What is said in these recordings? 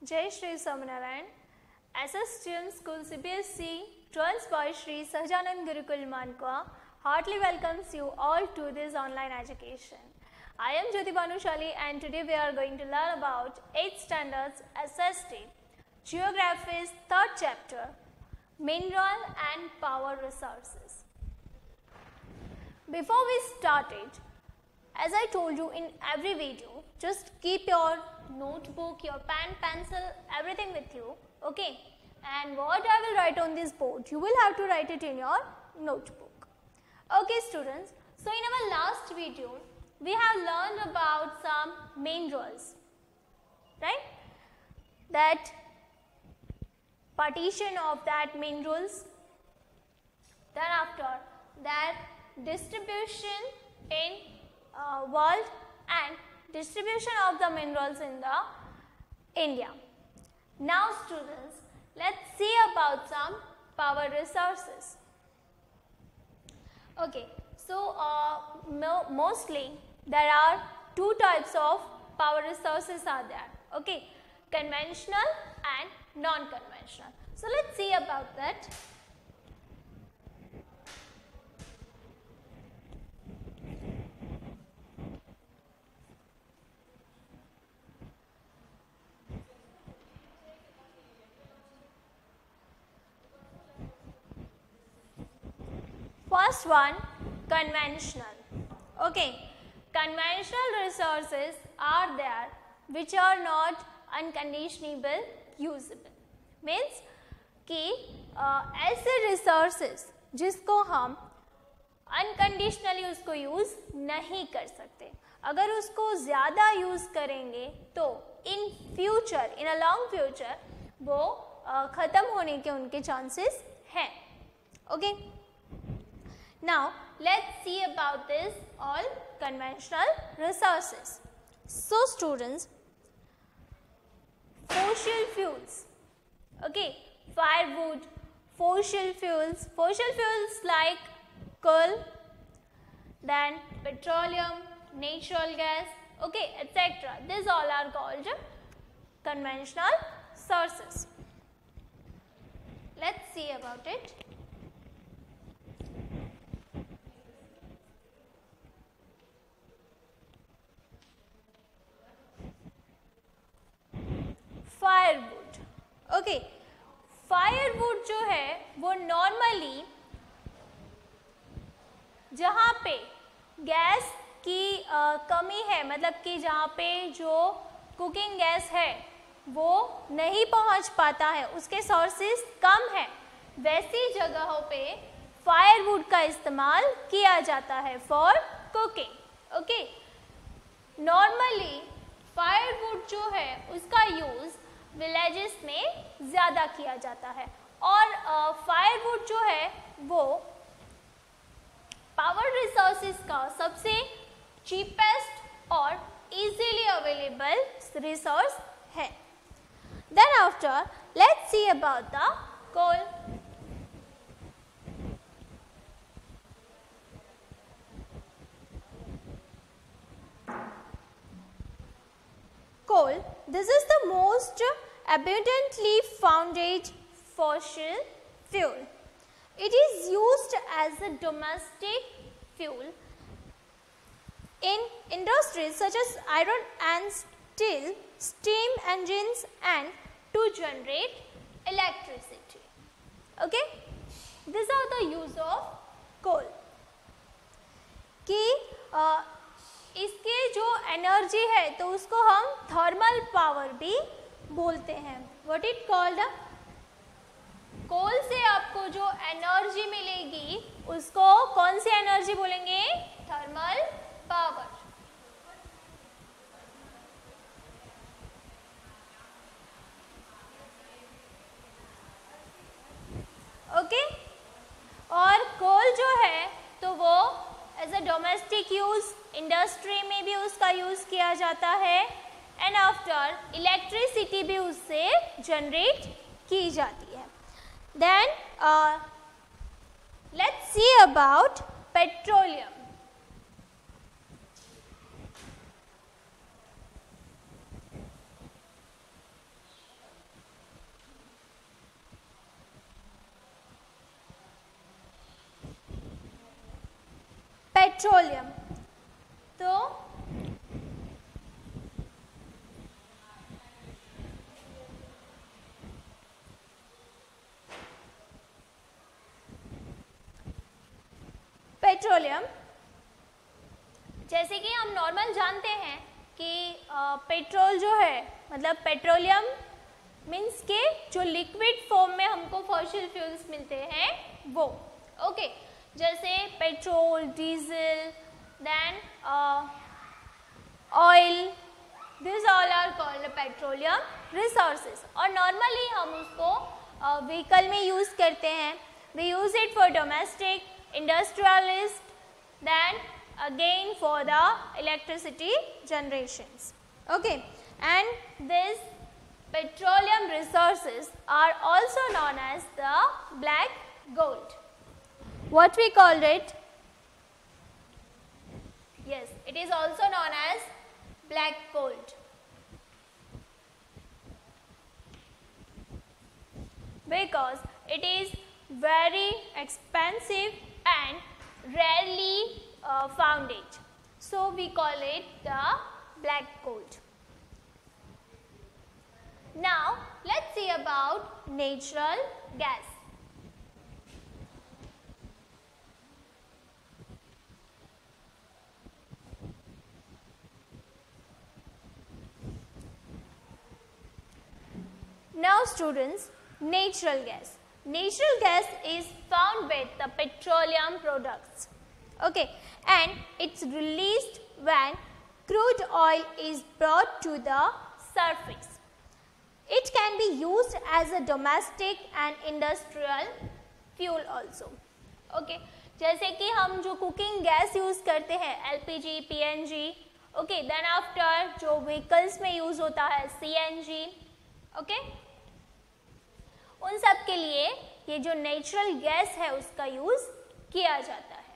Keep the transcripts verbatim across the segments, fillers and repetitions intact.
Jai Shri Samanarayan, S S T M School C B S E twelfth by Shri Sahajanand Gurukul Mankwa heartily welcomes you all to this online education. I am Jyoti Bhanushali and today we are going to learn about eighth standards S S T, Geography's third chapter, Mineral and Power Resources. Before we start it, as I told you in every video, just keep your notebook, your pen, pencil, everything with you, okay? And what I will write on this board, you will have to write it in your notebook. Okay students, so in our last video, we have learned about some minerals, right? That partition of that minerals, thereafter that distribution in uh, world and distribution of the minerals in the India. Now students, let's see about some power resources. Okay, so uh, mo mostly there are two types of power resources are there, okay, conventional and non-conventional. So let's see about that. First one, conventional. Okay, conventional resources are there which are not unconditionable usable. Means कि ऐसे resources जिसको हम unconditionally उसको use नहीं कर सकते. अगर उसको ज़्यादा use करेंगे तो in future, in a long future, वो ख़त्म होने के उनके chances हैं. Okay. Now, let's see about this all conventional resources. So, students, fossil fuels, okay, firewood, fossil fuels, fossil fuels like coal, then petroleum, natural gas, okay, et cetera. These all are called conventional sources. Let's see about it. Firewood. Okay, firewood जो है वो normally जहाँ पे gas की आ, कमी है, मतलब कि जहाँ पे जो कुकिंग गैस है वो नहीं पहुँच पाता है, उसके सोर्सेस कम है, वैसी जगहों पे फायरवुड का इस्तेमाल किया जाता है for cooking. Okay, normally firewood जो है उसका यूज़ विलेजेस में ज़्यादा किया जाता है और फायरवुड जो है वो पावर रिसोर्सेज का सबसे चीपेस्ट और इजीली अवेलेबल रिसोर्स है. Then after let's see about the coal. Coal, this is the most abundantly founded fossil fuel. It is used as a domestic fuel in industries such as iron and steel, steam engines and to generate electricity. Okay, these are the use of coal. कि uh, इसके जो energy है तो उसको हम thermal power भी बोलते हैं. What it called? कोल से आपको जो एनर्जी मिलेगी उसको कौन सी एनर्जी बोलेंगे? Thermal power. ओके, और कोल जो है तो वो as a domestic use, industry में भी उसका यूज किया जाता है एंड आफ्टर इलेक्ट्रिसिटी भी उससे जनरेट की जाती है. Then let's see about petroleum. Petroleum, तो पेट्रोलियम, जैसे कि हम नॉर्मल जानते हैं कि पेट्रोल जो है मतलब पेट्रोलियम मीन्स के जो लिक्विड फॉर्म में हमको फॉसिल फ्यूल्स मिलते हैं वो, ओके, जैसे petrol, diesel, then oil, this all are called petroleum resources. और नॉर्मली हम उसको व्हीकल uh, में यूज करते हैं, we use it for domestic, industrialist, then again for the electricity generations, okay, and these petroleum resources are also known as the black gold. What we called it? Yes, it is also known as black gold, because it is very expensive and rarely uh, found it, so we call it the black gold. Now let's see about natural gas. Now students, natural gas. Natural gas is found with the petroleum products, okay, and it's released when crude oil is brought to the surface. It can be used as a domestic and industrial fuel also, okay, जैसे कि हम जो cooking gas use करते हैं L P G, P N G, okay, then after जो vehicles में use होता है सी एन जी, ओके, उन सब के लिए ये जो नेचुरल गैस है उसका यूज किया जाता है।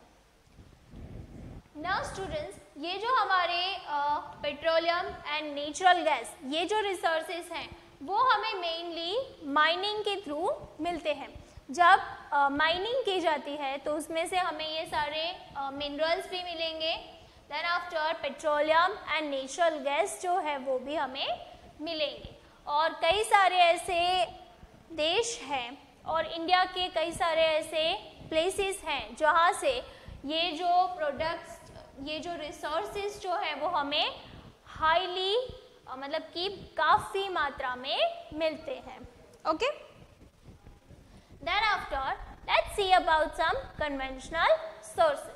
नाउ स्टूडेंट्स, ये जो हमारे पेट्रोलियम एंड नेचुरल गैस, ये जो रिसोर्सेज हैं वो हमें मेनली माइनिंग के थ्रू मिलते हैं। जब माइनिंग uh, की जाती है तो उसमें से हमें ये सारे मिनरल्स uh, भी मिलेंगे, then after petroleum and natural gas जो है वो भी हमें मिलेंगे। और कई सारे ऐसे देश हैं और इंडिया के कई सारे ऐसे प्लेसेस हैं जहाँ से ये जो प्रोडक्ट्स, ये जो रिसोर्सेज जो है वो हमें हाईली मतलब कि काफ़ी मात्रा में मिलते हैं, okay. Then after let's see about some conventional sources.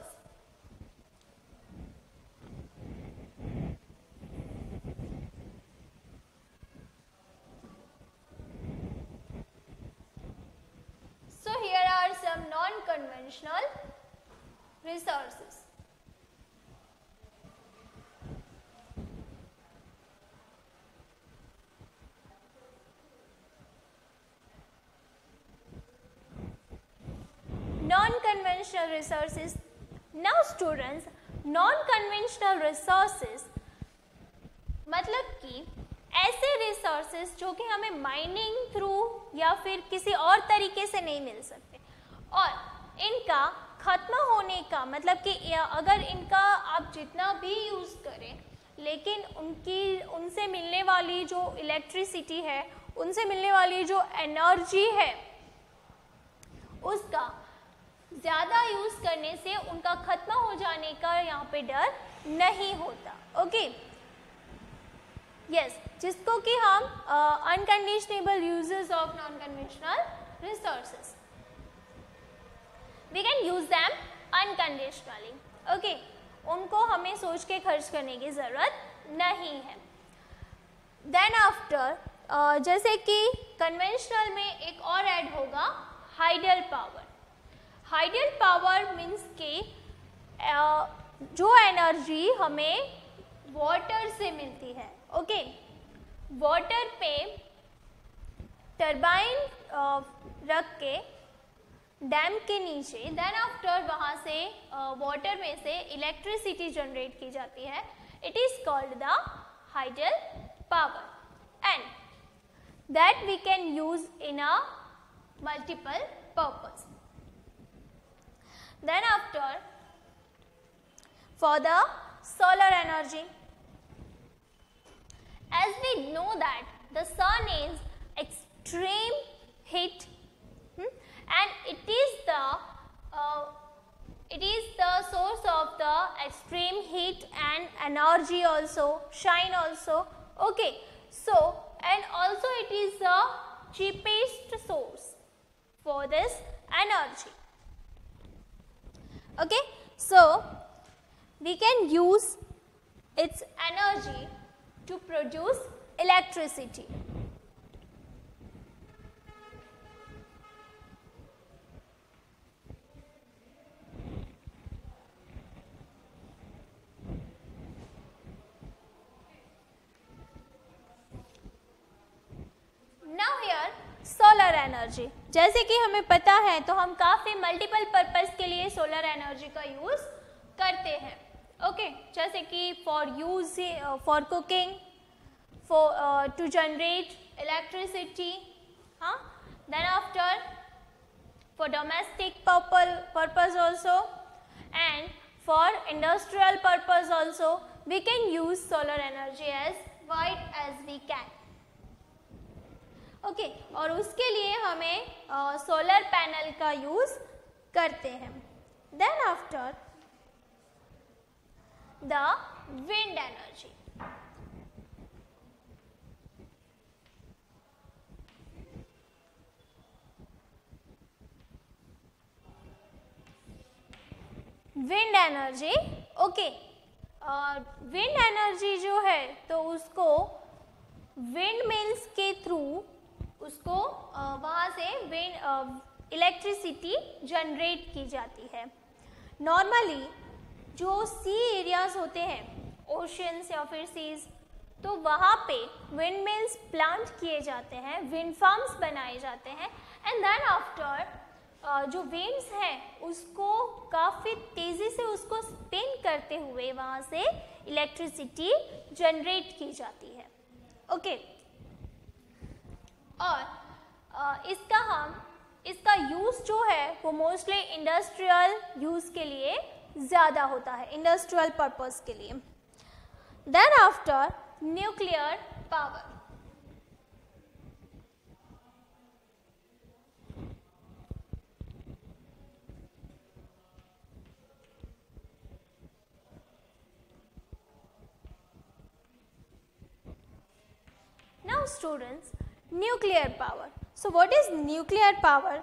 So here are some non-conventional resources. Non-conventional resources. Now students, non-conventional resources मतलब कि ऐसे रिसोर्सेज जो कि हमें माइनिंग थ्रू या फिर किसी और तरीके से नहीं मिल सकते, और इनका खत्म होने का मतलब कि अगर इनका आप जितना भी यूज़ करें लेकिन उनकी उनसे मिलने वाली जो इलेक्ट्रिसिटी है, उनसे मिलने वाली जो एनर्जी है, उसका ज़्यादा यूज़ करने से उनका खत्म हो जाने का यहाँ पे डर नहीं होता, ओके। यस, जिसको कि हम unconditionable uses of non conventional resources, we can use them unconditionally, okay, उनको हमें सोच के खर्च करने की ज़रूरत नहीं है। देन आफ्टर uh, जैसे कि कन्वेंशनल में एक और ऐड होगा hydel power. Hydel power means कि uh, जो एनर्जी हमें वाटर से मिलती है, ओके, वाटर पे टरबाइन रख के डैम के नीचे, देन आफ्टर वहाँ से वाटर uh, में से इलेक्ट्रिसिटी जनरेट की जाती है, it is called the hydel power and that we can use in a multiple purpose. Then after for the solar energy. As we know that the sun is extreme heat, hmm, and it is the uh, it is the source of the extreme heat and energy also, shine also. Okay, so and also it is the cheapest source for this energy. Okay, so we can use its energy to produce electricity. Now here solar energy, जैसे कि हमें पता है तो हम काफ़ी multiple purpose के लिए सोलर एनर्जी का यूज़ करते हैं. ओके, जैसे कि for use for cooking, for to generate electricity, हाँ, then after for domestic purpose also and for industrial purpose also we can use solar energy as wide as we can. Okay, और उसके लिए हमें solar uh, panel का use करते हैं. Then after the wind energy. Wind energy, okay, wind energy जो है तो उसको विंड मिल्स के थ्रू उसको वहाँ से विंड इलेक्ट्रिसिटी जनरेट की जाती है. नॉर्मली जो सी एरियाज होते हैं, ओशंस या फिर सीज, तो वहाँ पे विंड मिल्स प्लांट किए जाते हैं, विंड फार्म्स बनाए जाते हैं, एंड देन आफ्टर जो विंड्स हैं उसको काफ़ी तेज़ी से उसको स्पिन करते हुए वहाँ से इलेक्ट्रिसिटी जनरेट की जाती है. ओके, और आ, इसका हम इसका यूज़ जो है वो मोस्टली इंडस्ट्रियल यूज़ के लिए ज़्यादा होता है, इंडस्ट्रियल पर्पस के लिए. Then after nuclear power. Now students, nuclear power. So what is nuclear power?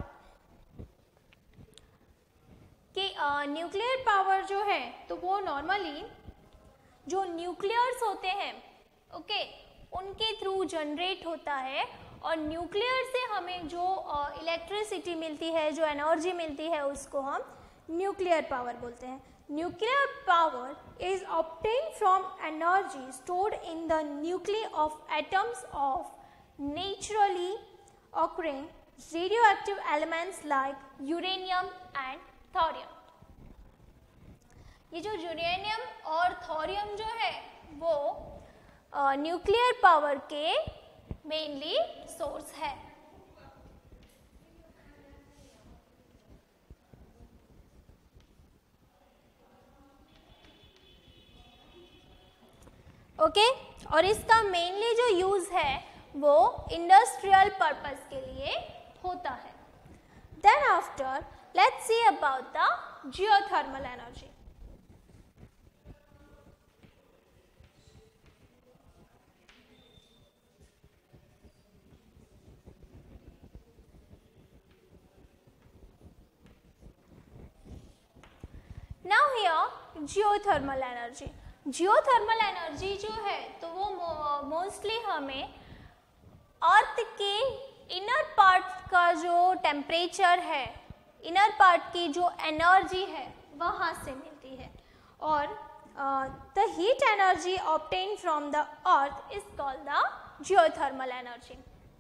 कि न्यूक्लियर uh, पावर जो है तो वो नॉर्मली जो न्यूक्लियर्स होते हैं, ओके okay, उनके थ्रू जनरेट होता है, और न्यूक्लियर से हमें जो इलेक्ट्रिसिटी uh, मिलती है, जो एनर्जी मिलती है, उसको हम न्यूक्लियर पावर बोलते हैं. Nuclear power is obtained from energy stored in the nuclei of atoms of naturally occurring radioactive elements like uranium and thorium. ये जो यूरेनियम और थोरियम जो है वो न्यूक्लियर uh, पावर के मेनली सोर्स है. Okay okay? और इसका मेनली जो यूज़ है वो इंडस्ट्रियल पर्पस के लिए होता है. Then after let's see about the geothermal energy. Now here geothermal energy. Geothermal energy जो है तो वो मोस्टली हमें अर्थ के इनर पार्ट का जो टेम्परेचर है, इनर पार्ट की जो एनर्जी है वहाँ से मिलती है, और the heat energy obtain from the earth is called the geothermal energy.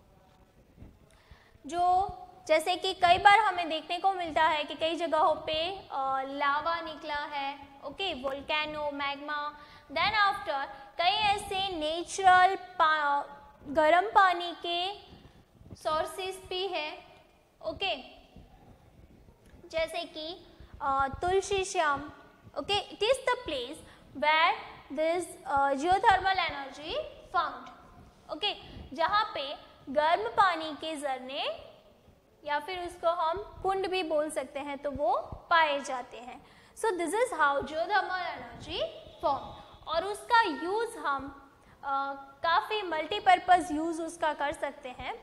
जो जैसे कि कई बार हमें देखने को मिलता है कि कई जगहों पे लावा निकला है, okay, volcano, magma. Then after कई ऐसे नेचुरल पा, गर्म पानी के सोर्सेस भी है, ओके, जैसे कि तुलसी Shyam, Okay, it is the place where this uh, geothermal energy found. Okay, जहाँ पे गर्म पानी के झरने या फिर उसको हम कुंड भी बोल सकते हैं तो वो पाए जाते हैं. So this is how geothermal energy formed. और उसका यूज हम uh, काफ़ी मल्टीपर्पज़ यूज उसका कर सकते हैं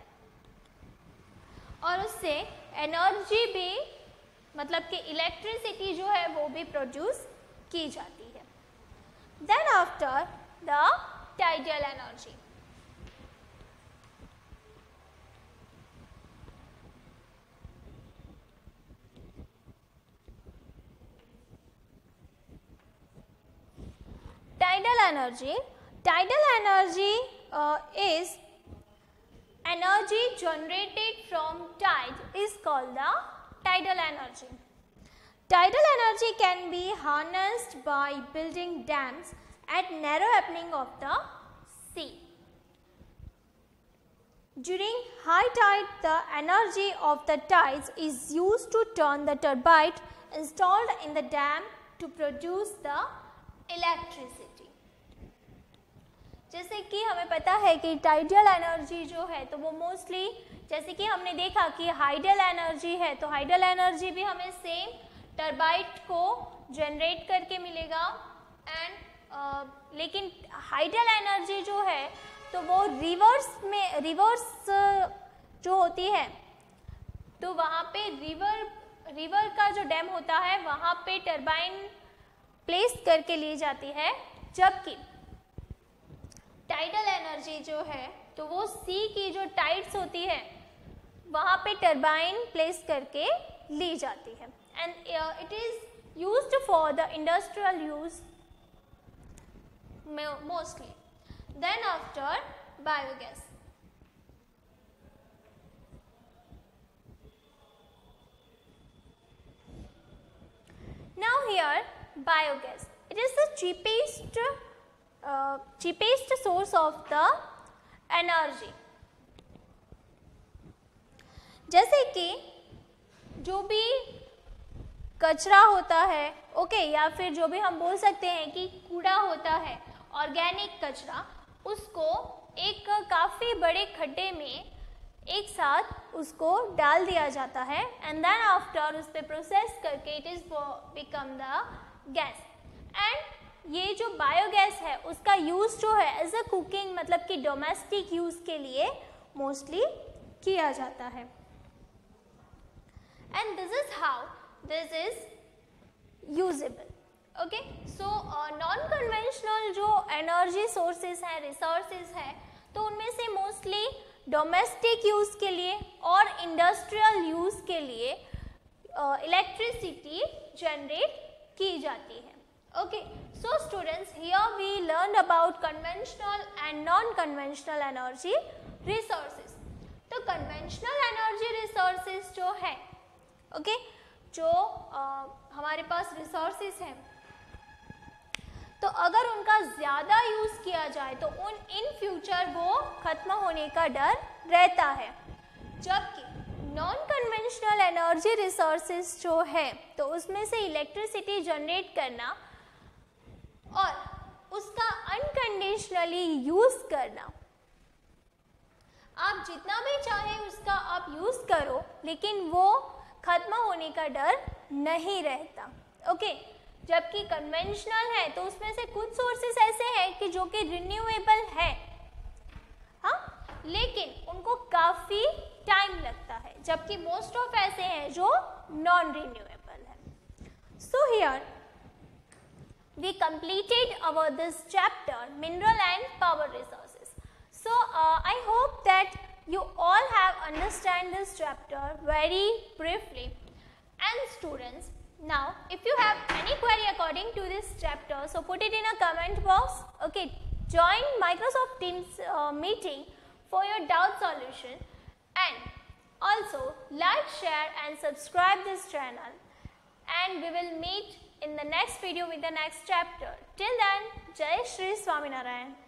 और उससे एनर्जी भी मतलब कि इलेक्ट्रिसिटी जो है वो भी प्रोड्यूस की जाती है. Then after the tidal energy. Tidal energy. Tidal energy uh, is energy generated from tide is called the tidal energy. Tidal energy can be harnessed by building dams at narrow opening of the sea. During high tide, the energy of the tides is used to turn the turbine installed in the dam to produce the electricity. जैसे कि हमें पता है कि tidal energy जो है तो वो मोस्टली जैसे कि हमने देखा कि हाइडल एनर्जी है तो हाइडल एनर्जी भी हमें सेम टर्बाइट को जनरेट करके मिलेगा एंड uh, लेकिन हाइडल एनर्जी जो है तो वो रिवर्स में रिवर्स जो होती है तो वहाँ पे रिवर रिवर का जो डैम होता है वहाँ पे टर्बाइन प्लेस करके ली जाती है, जबकि टाइडल एनर्जी जो है तो वो सी की जो टाइड्स होती है वहाँ पे टर्बाइन प्लेस करके ली जाती है and it is used for the industrial use mostly. Then after biogas. Now here biogas. It is the cheapest uh, cheapest source of the energy. जैसे कि जो भी कचरा होता है ओके okay, या फिर जो भी हम बोल सकते हैं कि कूड़ा होता है ऑर्गेनिक कचरा, उसको एक काफ़ी बड़े खड्डे में एक साथ उसको डाल दिया जाता है एंड देन आफ्टर उस पर प्रोसेस करके it is become the gas. And ये जो बायोगैस है उसका यूज़ जो है एज अ कुकिंग मतलब कि डोमेस्टिक यूज़ के लिए मोस्टली किया जाता है. And this is how this is usable. Okay, so non conventional जो एनर्जी सोर्सेज हैं रिसोर्सेज हैं तो उनमें से मोस्टली डोमेस्टिक यूज़ के लिए और इंडस्ट्रियल यूज़ के लिए इलेक्ट्रिसिटी uh, जनरेट की जाती है. Okay, so students, here we learn about conventional and non conventional energy resources. तो कन्वेंशनल एनर्जी रिसोर्सेज जो है ओके okay, जो uh, हमारे पास रिसोर्सेज हैं तो अगर उनका ज़्यादा यूज़ किया जाए तो उन इन फ्यूचर वो ख़त्म होने का डर रहता है, जबकि नॉन कन्वेंशनल एनर्जी रिसोर्सेज जो है तो उसमें से इलेक्ट्रिसिटी जनरेट करना और उसका अनकंडीशनली यूज़ करना, आप जितना भी चाहे उसका आप यूज़ करो लेकिन वो ख़त्म होने का डर नहीं रहता. ओके okay, जबकि कन्वेंशनल है तो उसमें से कुछ सोर्सेस ऐसे हैं कि जो कि रिन्यूएबल है, हाँ, लेकिन उनको काफ़ी टाइम लगता है, जबकि मोस्ट ऑफ ऐसे हैं जो नॉन रिन्यूएबल है. So here we completed our this chapter mineral and power resources. So I hope that you all have understand this chapter very briefly. And students, now if you have any query according to this chapter, so put it in a comment box. Okay, join Microsoft Teams uh, meeting for your doubt solution, and also like, share and subscribe this channel, and we will meet in the next video with the next chapter. Till then, Jai Shri Swaminarayan.